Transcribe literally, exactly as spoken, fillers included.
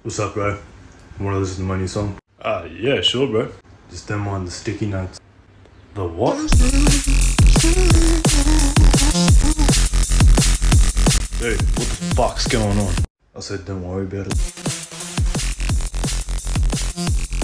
What's up, bro? Wanna listen to my new song? Uh, yeah, sure, bro. Just them on the sticky notes. The what? Dude, what the fuck's going on? I said don't worry about it.